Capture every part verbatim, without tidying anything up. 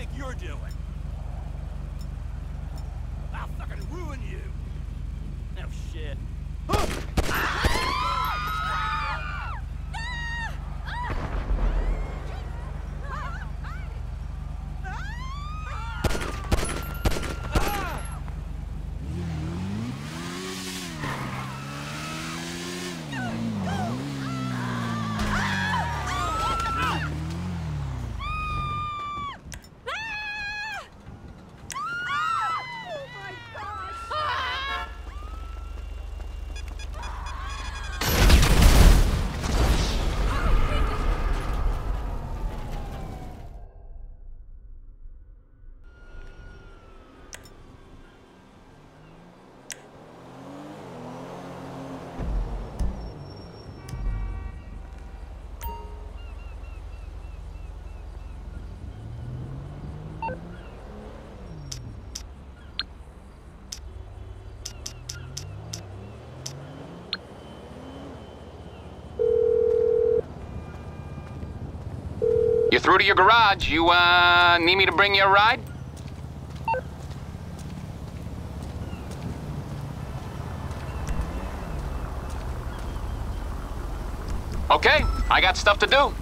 think you're doing? I'll fucking ruin you. No shit. You're through to your garage. You, uh, need me to bring you a ride? Okay, I got stuff to do.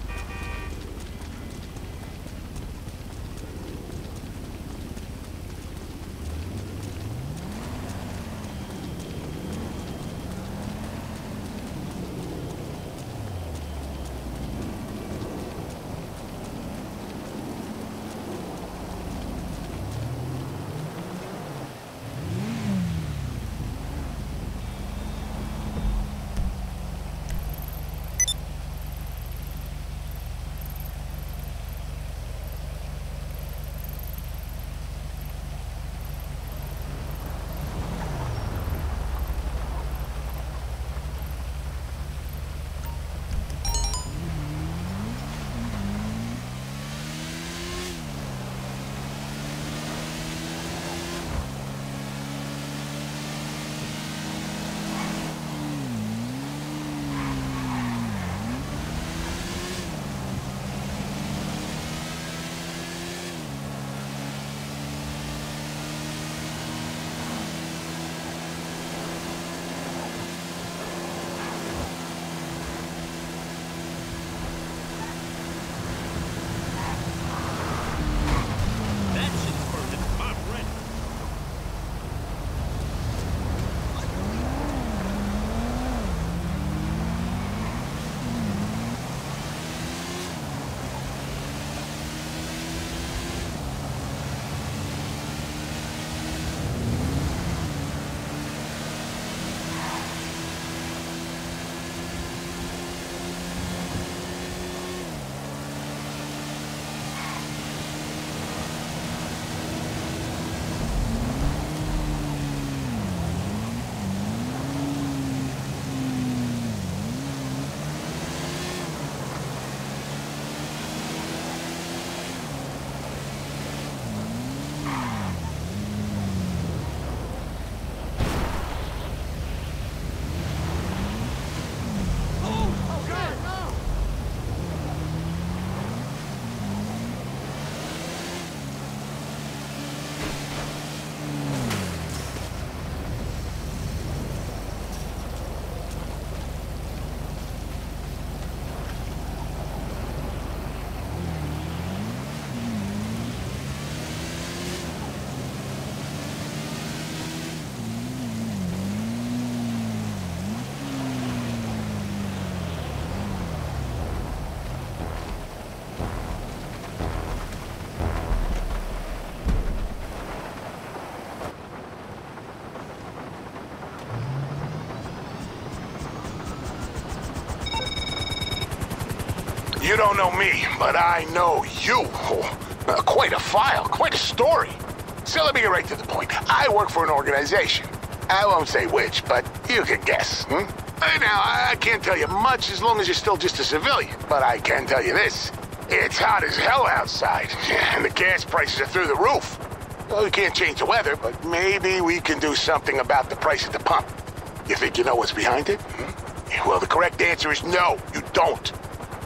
You don't know me, but I know you. Oh, uh, quite a file, quite a story. So let me get right to the point. I work for an organization. I won't say which, but you can guess. Hmm? Uh, Now, I can't tell you much as long as you're still just a civilian, but I can tell you this. It's hot as hell outside, and the gas prices are through the roof. Well, we can't change the weather, but maybe we can do something about the price at the pump. You think you know what's behind it? Hmm? Well, the correct answer is no, you don't.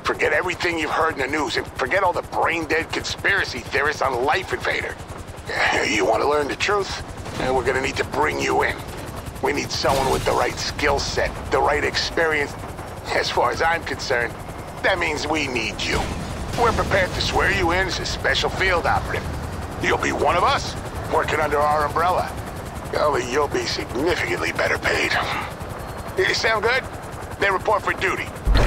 Forget everything you've heard in the news, and forget all the brain-dead conspiracy theorists on Life Invader. You want to learn the truth? And we're gonna need to bring you in. We need someone with the right skill set, the right experience. As far as I'm concerned, that means we need you. We're prepared to swear you in as a special field operative. You'll be one of us, working under our umbrella. Only you'll be significantly better paid. You sound good? Then report for duty.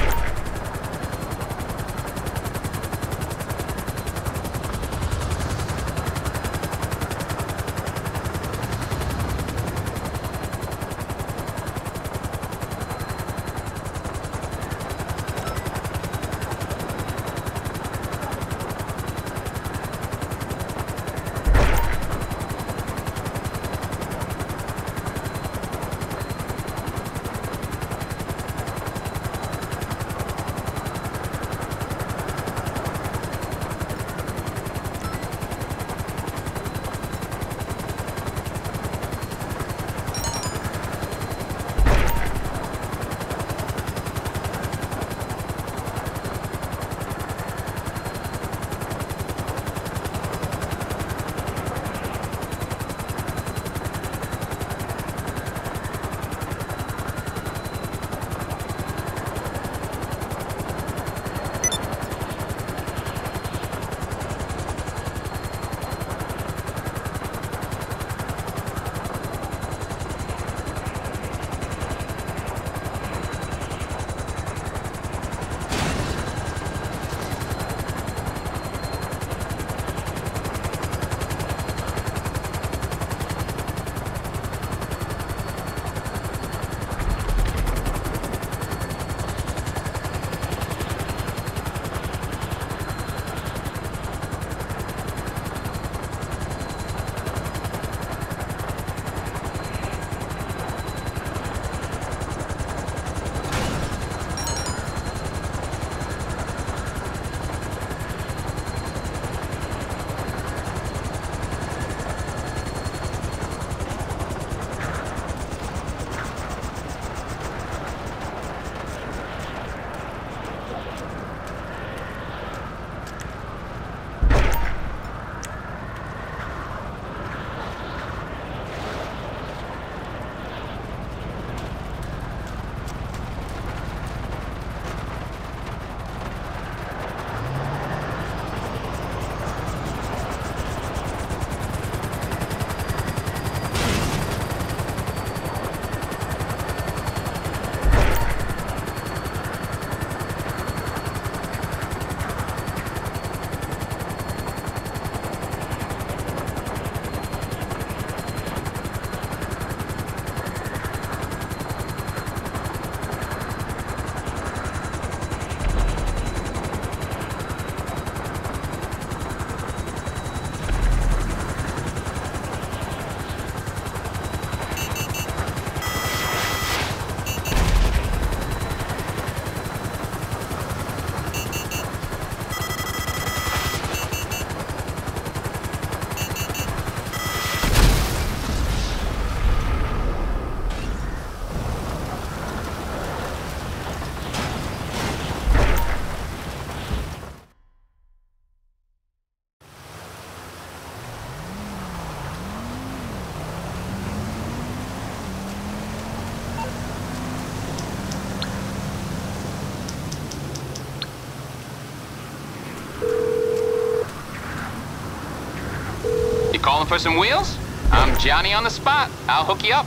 Calling for some wheels? I'm Johnny on the spot. I'll hook you up.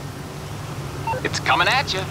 It's coming at you.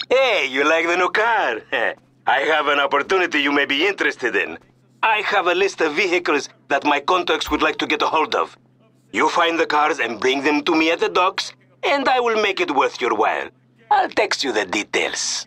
Hey, you like the new car? I have an opportunity you may be interested in. I have a list of vehicles that my contacts would like to get a hold of. You find the cars and bring them to me at the docks, and I will make it worth your while. I'll text you the details.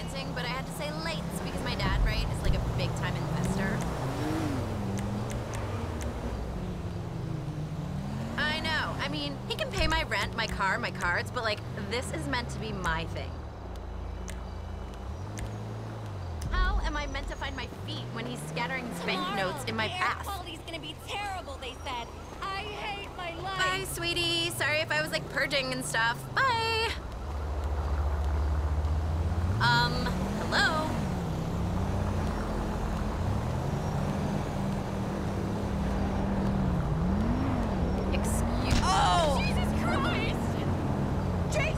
ranting, but I had to say late because my dad, right, is like a big-time investor. I know. I mean, he can pay my rent, my car, my cards, but like, this is meant to be my thing. How am I meant to find my feet when he's scattering banknotes in my the path? air quality's gonna be terrible, they said. I hate my life. Bye, sweetie. Sorry if I was like purging and stuff. Bye. Um, hello? Excuse- Oh! Jesus Christ! Jesus!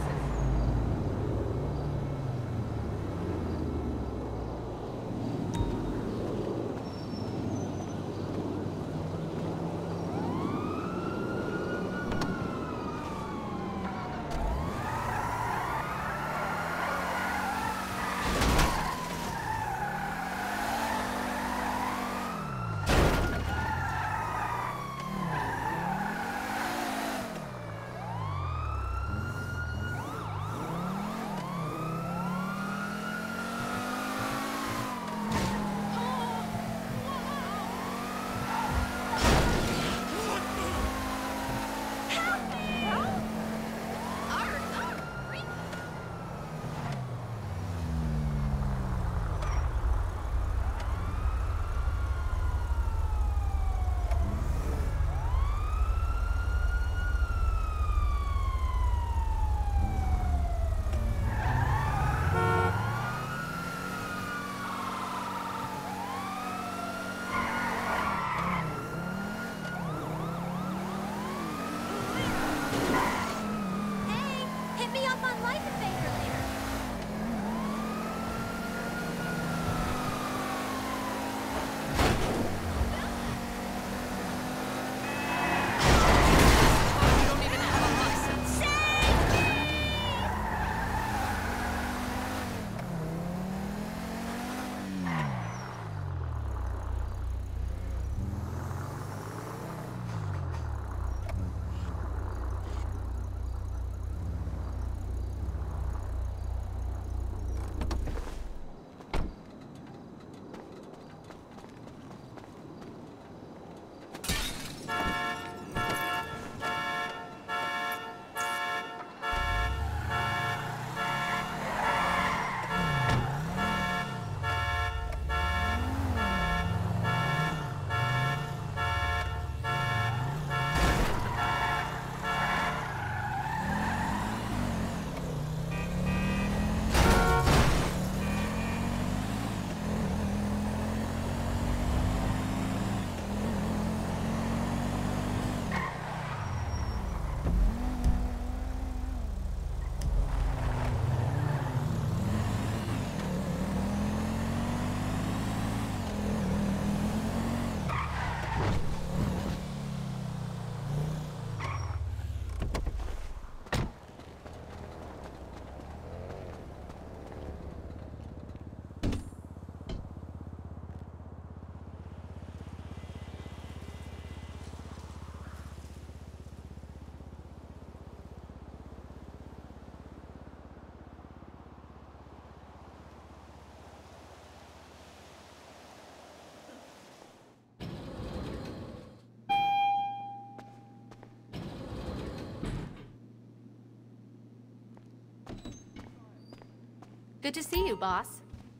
Good to see you, boss.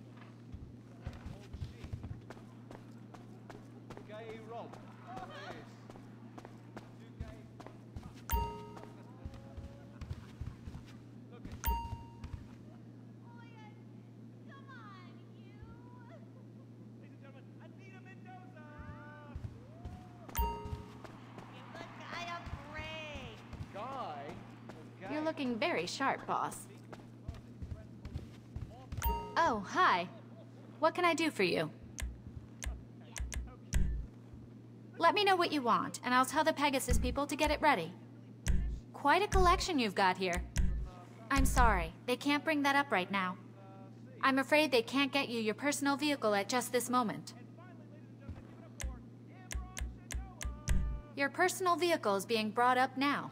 You're looking very sharp, boss. Oh, hi. What can I do for you? Let me know what you want, and I'll tell the Pegasus people to get it ready. Quite a collection you've got here. I'm sorry, they can't bring that up right now. I'm afraid they can't get you your personal vehicle at just this moment. Your personal vehicle is being brought up now.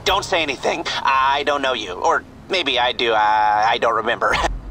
don't say anything. I don't know you. Or maybe I do. I, I don't remember.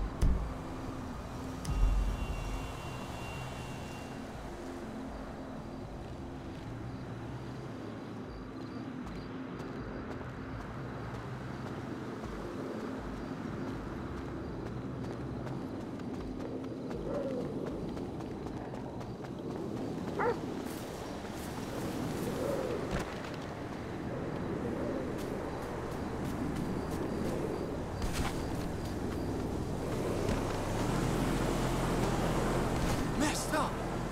Messed up.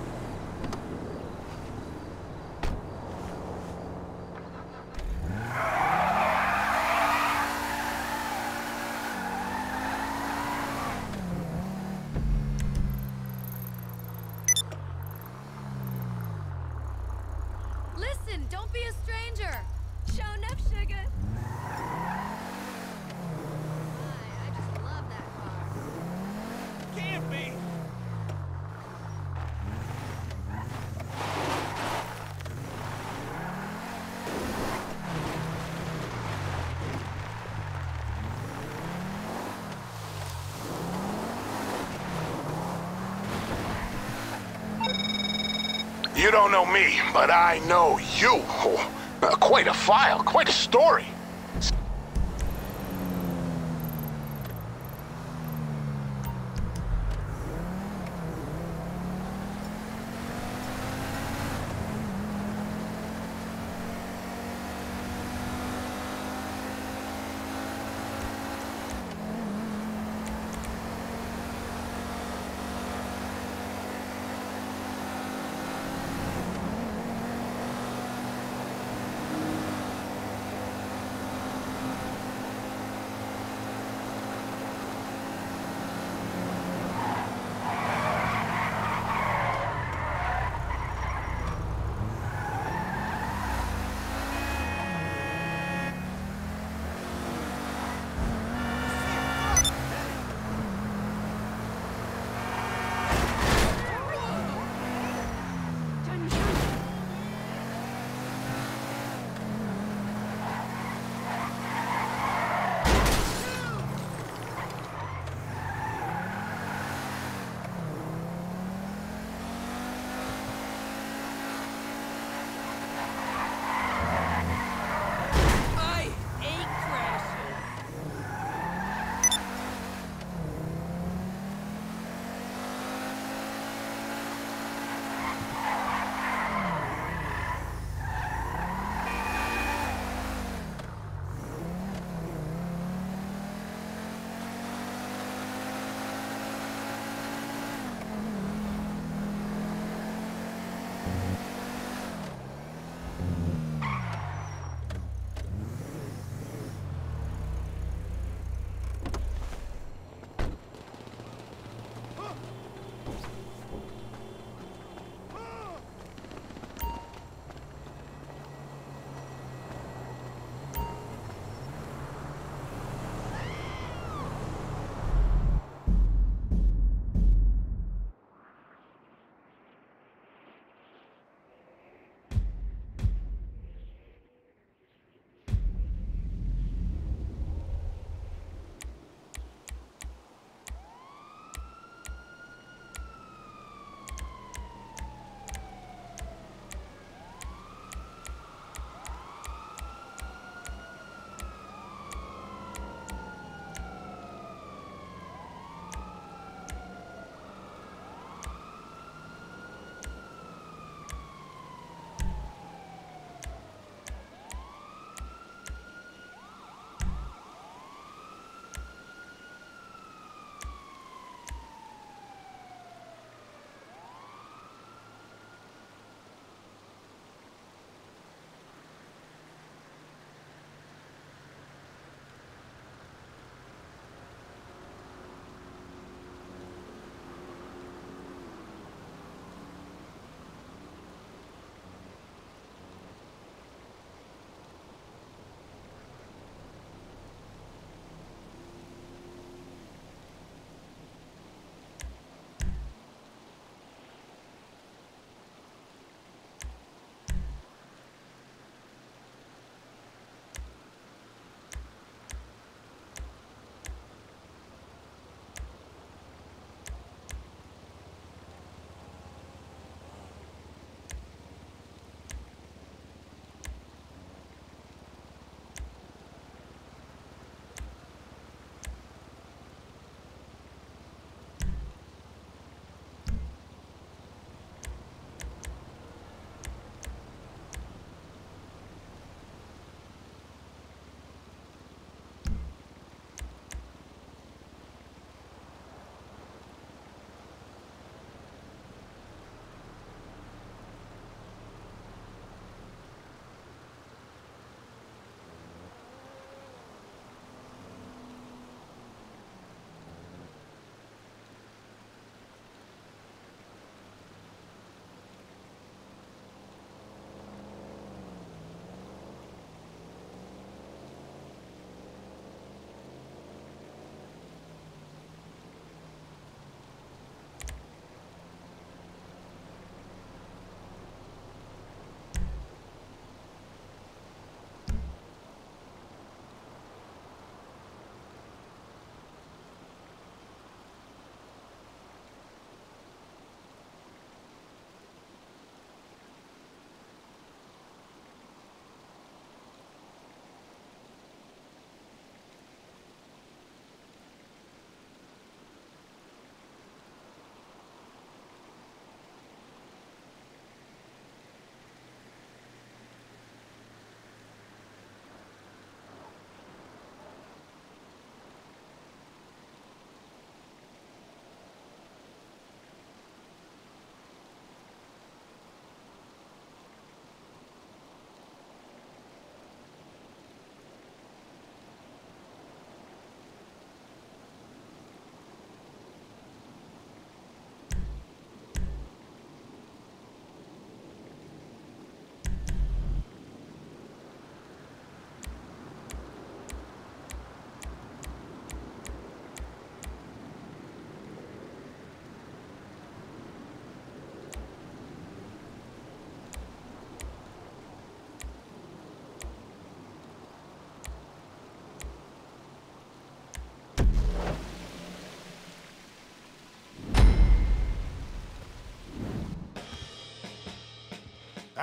Listen, don't be a stranger. Show enough sugar. My, I just love that car. Can't be. You don't know me, but I know you. Oh, uh, quite a file, quite a story.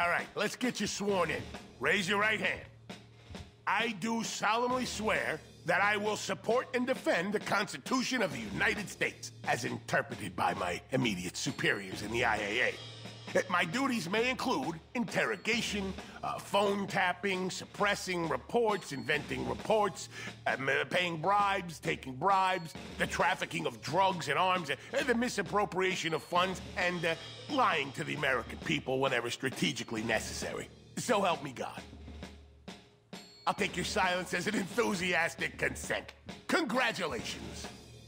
All right, let's get you sworn in. Raise your right hand. I do solemnly swear that I will support and defend the Constitution of the United States, as interpreted by my immediate superiors in the I A A. That my duties may include interrogation, uh, phone tapping, suppressing reports, inventing reports, um, uh, paying bribes, taking bribes, the trafficking of drugs and arms, uh, the misappropriation of funds, and uh, lying to the American people whenever strategically necessary. So help me God. I'll take your silence as an enthusiastic consent. Congratulations.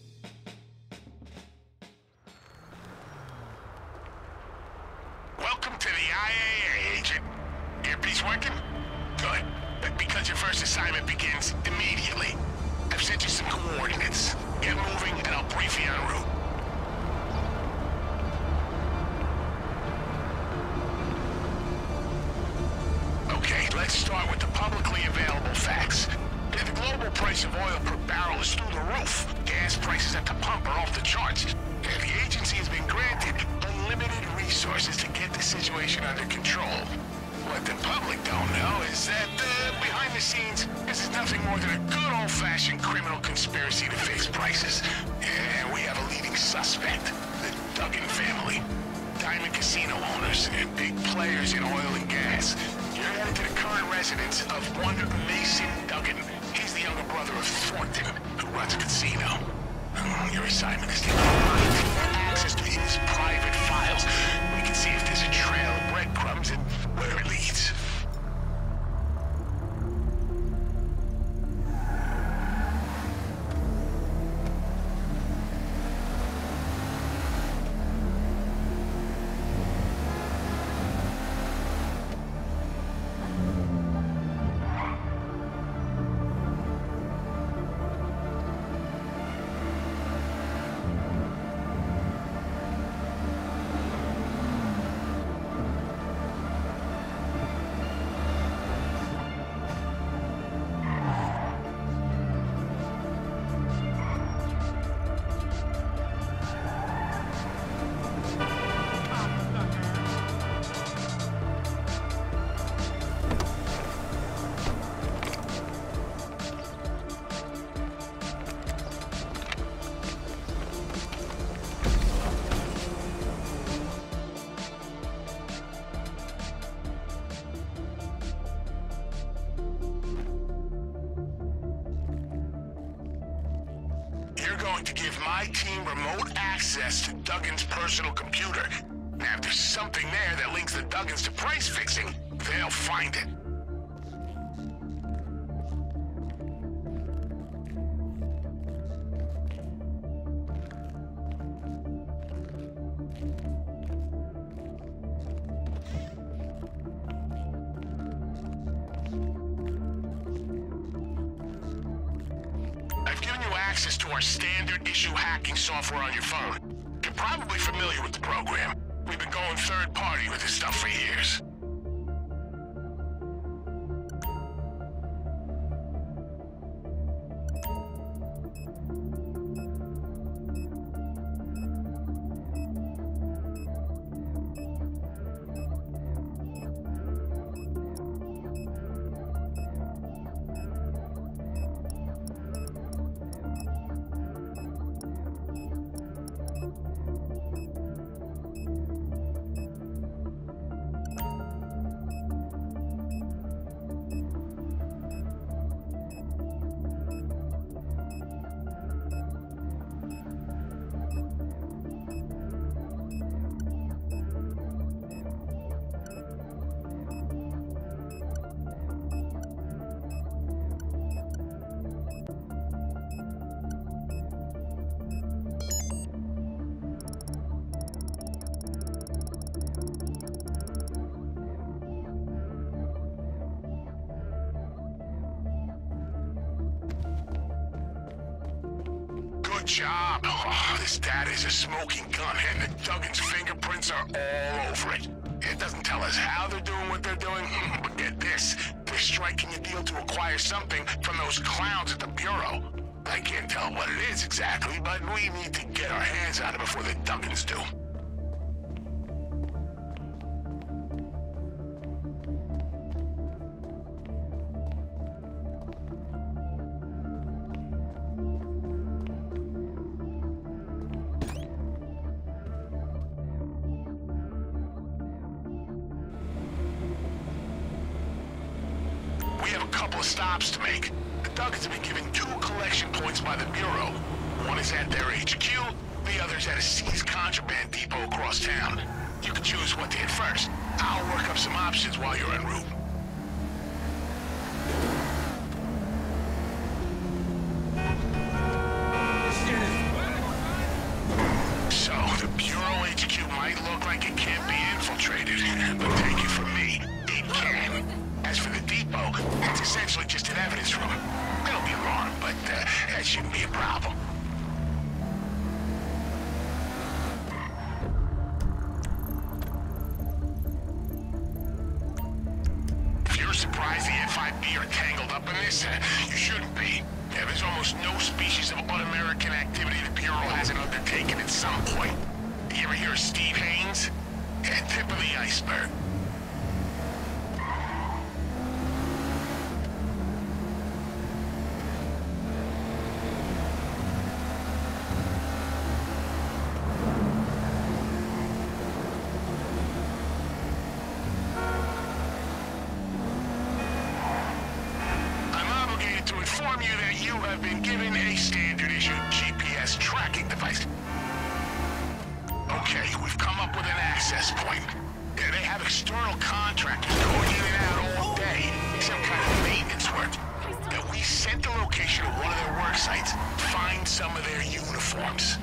Welcome to the I A A, Agent. Earpiece working? Good. But because your first assignment begins immediately, I've sent you some coordinates. Get moving, and I'll brief you en route. Okay, let's start with the publicly available facts. The global price of oil per barrel is through the roof. Gas prices at the pump are off the charts. And the agency has been granted unlimited resources to get the situation under control. What the public don't know is that uh, behind the scenes, this is nothing more than a good old-fashioned criminal conspiracy to fix prices. And we have a leading suspect, the Duggan family. Diamond casino owners and big players in oil and gas. You're headed to the current residence of one Mason Duggan. He's the younger brother of Thornton, who runs a casino. Your assignment is to get access to his private files. We can see if there's a trail of breadcrumbs and where it leads. To give my team remote access to Duggan's personal computer. Now, if there's something there that links the Duggans to price fixing, they'll find it. Access to our standard issue hacking software on your phone. You're probably familiar with the program. We've been going third party with this stuff for years. Good job. Oh, this data is a smoking gun, and the Duggan's fingerprints are all over it. It doesn't tell us how they're doing what they're doing, but get this. They're striking a deal to acquire something from those clowns at the Bureau. I can't tell what it is exactly, but we need to get our hands on it before the Duggans do. have a couple of stops to make. The Duggars have been given two collection points by the Bureau. One is at their H Q, the other's at a seized contraband depot across town. You can choose what to hit first. I'll work up some options while you're en route. So, the Bureau H Q might look like it can't be infiltrated, but take it from me, it can. As for the depot, it's essentially just an evidence room. It'll be alarmed, but uh, that shouldn't be a problem. If you're surprised the F I B are tangled up in this, uh, you shouldn't be. Yeah, there's almost no species of un-American activity the Bureau hasn't undertaken at some point. You ever hear of Steve Haynes? Yeah, tip of the iceberg. Inform you that you have been given a standard-issue G P S tracking device. Okay, we've come up with an access point. Yeah, they have external contractors going in and out all day. Some kind of maintenance work. That we sent the location of one of their work sites. Find some of their uniforms.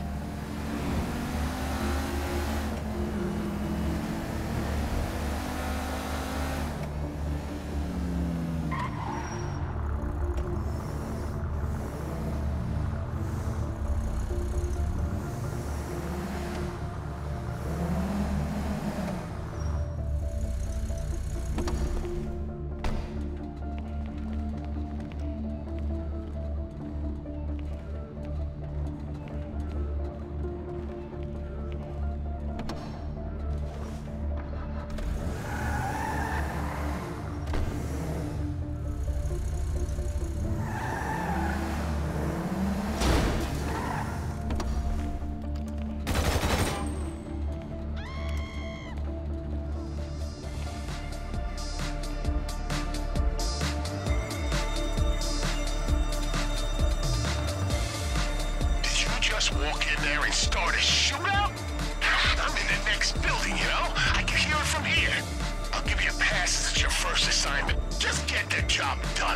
Walk in there and start a shootout? I'm in the next building, you know? I can hear it from here. I'll give you a pass as your first assignment. Just get the job done.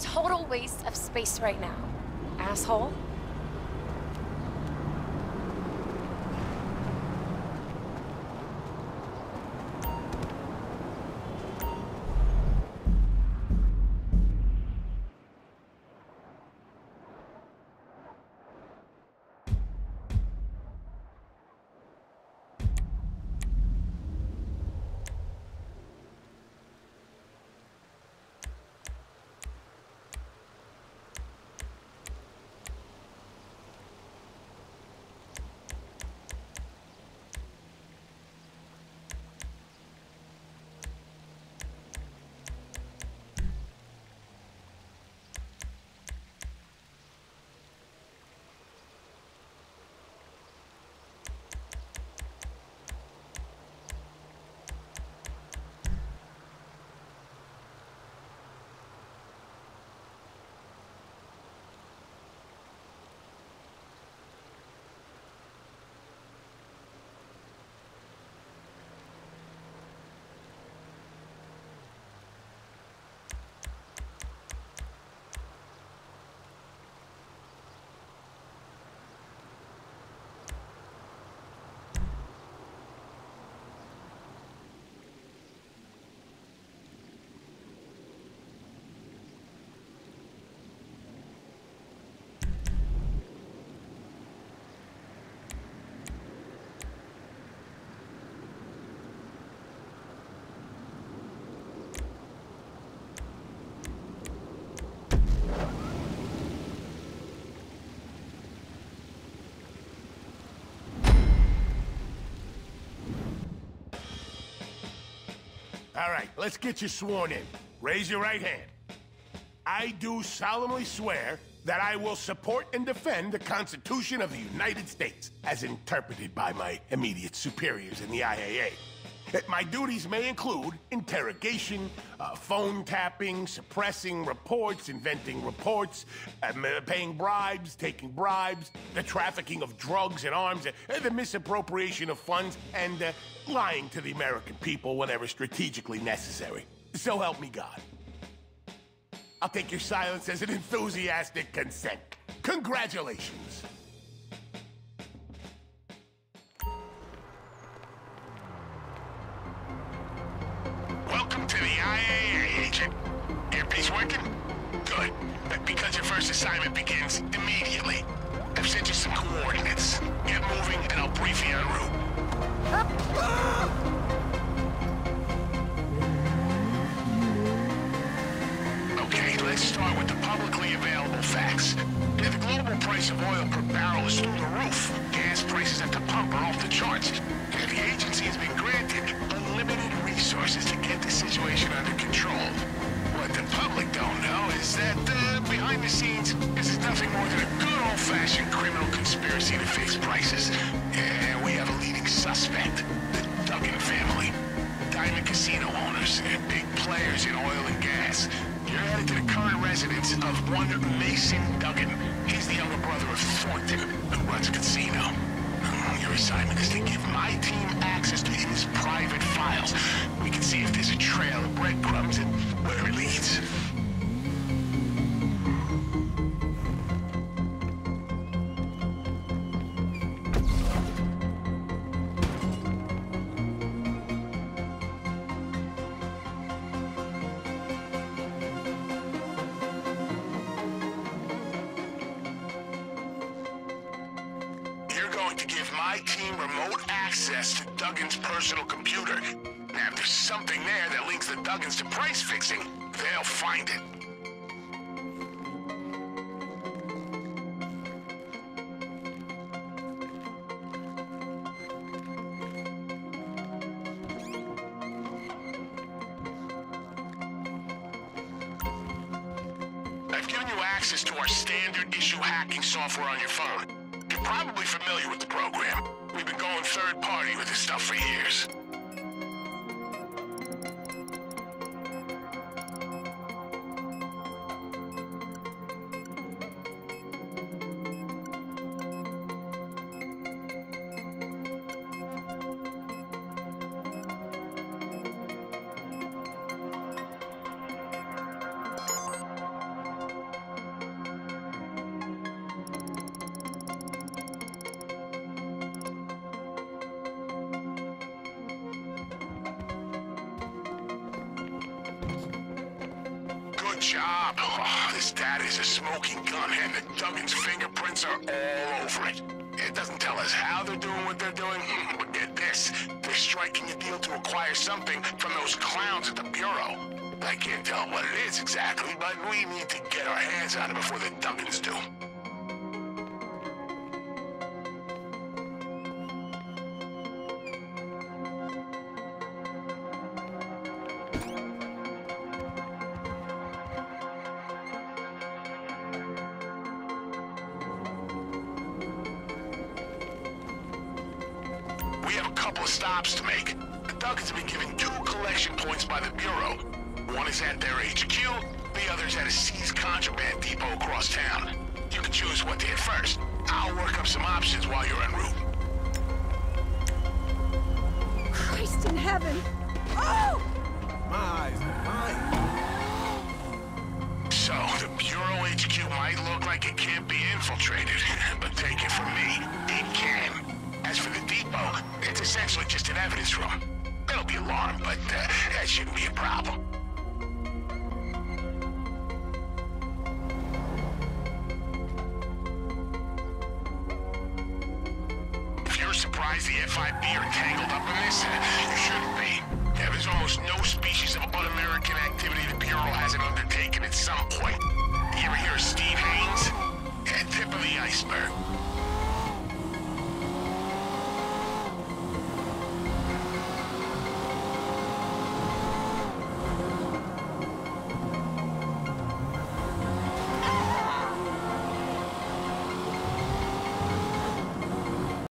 total waste of space right now, asshole. All right, let's get you sworn in. Raise your right hand. I do solemnly swear that I will support and defend the Constitution of the United States as interpreted by my immediate superiors in the I A A. That my duties may include interrogation, uh, phone tapping, suppressing reports, inventing reports, um, uh, paying bribes, taking bribes, the trafficking of drugs and arms, uh, the misappropriation of funds, and uh, lying to the American people whenever strategically necessary. So help me God. I'll take your silence as an enthusiastic consent. Congratulations. Welcome to the I A A, Agent. Earpiece working? Good. But because your first assignment begins immediately. I've sent you some coordinates. Get moving and I'll brief you en route. Okay, let's start with the publicly available facts. The global price of oil per barrel is through the roof. Gas prices at the pump are off the charts. And the agency has been granted unlimited resources to get the situation under control. What the public don't know is that uh, behind the scenes, this is nothing more than a good old-fashioned criminal conspiracy to fix prices. And we have a leading suspect, the Duggan family. Diamond casino owners and big players in oil and gas. You're headed to the current residence of one Mason Duggan. He's the younger brother of Thornton, who runs a casino. Your assignment is to give my team access to his private files. We can see if there's a trail of breadcrumbs and where it leads. To give my team remote access to Duggan's personal computer. Now, if there's something there that links the Duggans to price fixing, they'll find it. I've given you access to our standard issue hacking software on your phone. You're probably familiar with the program. We've been going third-party with this stuff for years. job. Oh, this data is a smoking gun, and the Duggins' fingerprints are all over it. It doesn't tell us how they're doing what they're doing, but get this. They're striking a deal to acquire something from those clowns at the Bureau. I can't tell what it is exactly, but we need to get our hands on it before the Duggins do. We have a couple of stops to make. The Duggins have been given two collection points by the Bureau. One is at their H Q, the other's at a seized contraband depot across town. You can choose what to hit first. I'll work up some options while you're en route. Christ in heaven! Oh! My eyes, mine. So, the Bureau H Q might look like it can't be infiltrated, but take it from me, it can. As for the depot, it's essentially just an evidence room. It'll be alarmed, but uh, that shouldn't be a problem. If you're surprised the F I B are tangled up in this, uh, you shouldn't be. Yeah, there's almost no species of un-American activity the Bureau hasn't undertaken at some point. You ever hear of Steve Haynes? Yeah, tip of the iceberg.